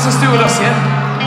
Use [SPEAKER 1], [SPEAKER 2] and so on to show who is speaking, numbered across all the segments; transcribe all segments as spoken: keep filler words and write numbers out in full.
[SPEAKER 1] just do with us, yeah?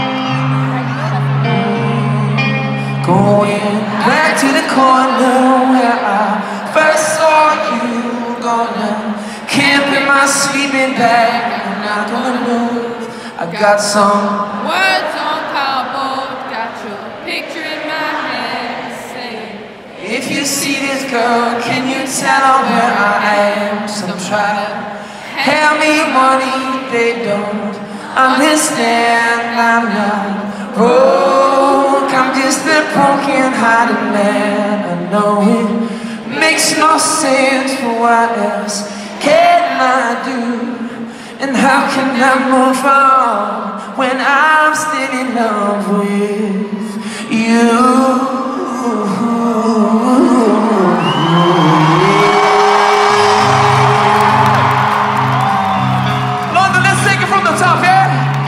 [SPEAKER 2] Going back to the corner where I first saw you. Gonna camp in my sleeping bag. I'm not gonna move. I got some
[SPEAKER 3] words on cardboard. Got your picture in my head saying,
[SPEAKER 2] if you see this girl, can you tell her where I am? Some try to hand me money, they don't understand. I'm not broke, I'm just a broken-hearted man. I know it makes no sense, but what else can I do? And how can I move on when I'm still in love with you?
[SPEAKER 1] London, let's take it from the top, yeah?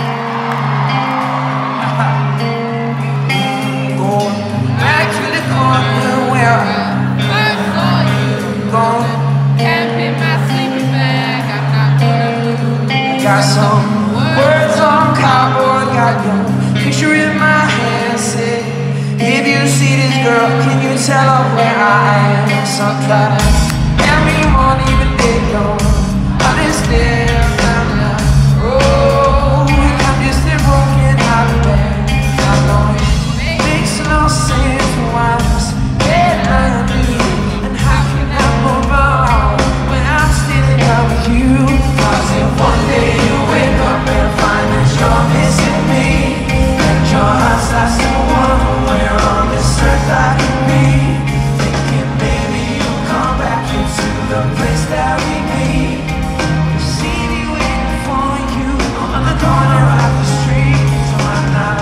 [SPEAKER 2] Going back to the corner where I
[SPEAKER 3] first saw you.
[SPEAKER 2] gone.
[SPEAKER 3] Camp in my sleeping bag. I'm not gonna move.
[SPEAKER 2] Got some words on cardboard, got your picture in my hand. Say, if you see this girl, can you tell her where I am? Some try to hand me money, but they don't understand. I'm not broke, I'm just a broken-hearted man. I know it makes no sense why this can I do, and how can I move on when I'm still in love with you? Cause if one day you wake up and find that you're missing me, and your heart starts to wonder where on this earth I can be, thinking maybe you'll come back into the place that we meet. You see me waiting for you on the corner of the street, so I'm not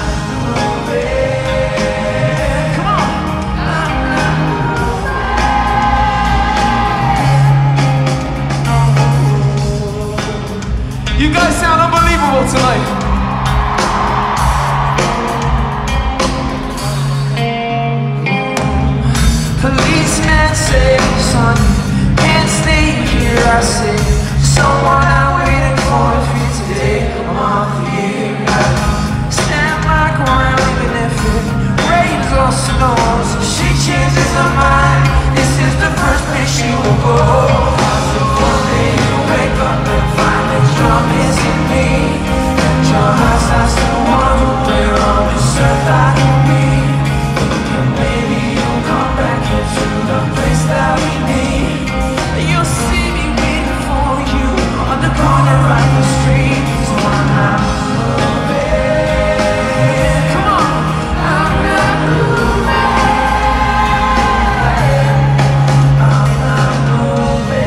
[SPEAKER 2] moving. Come on, I'm not moving.
[SPEAKER 1] You guys sound unbelievable tonight.
[SPEAKER 2] Policeman say, son, you can't stay here. I say, someone I waited for you today. I'm off here. I stand my ground even if it rains or snows. If she changes her mind, this is the first place she will go. So one day you wake up and find that you're missing me, and your heart starts to wonder where on this earth I can be. Maybe you'll come back into the place that we need. You'll see me waiting for you on the corner of the street. So I'm not moving. Come on, I'm not moving. I'm not moving.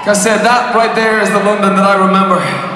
[SPEAKER 1] Like I said, that right there is the London that I remember.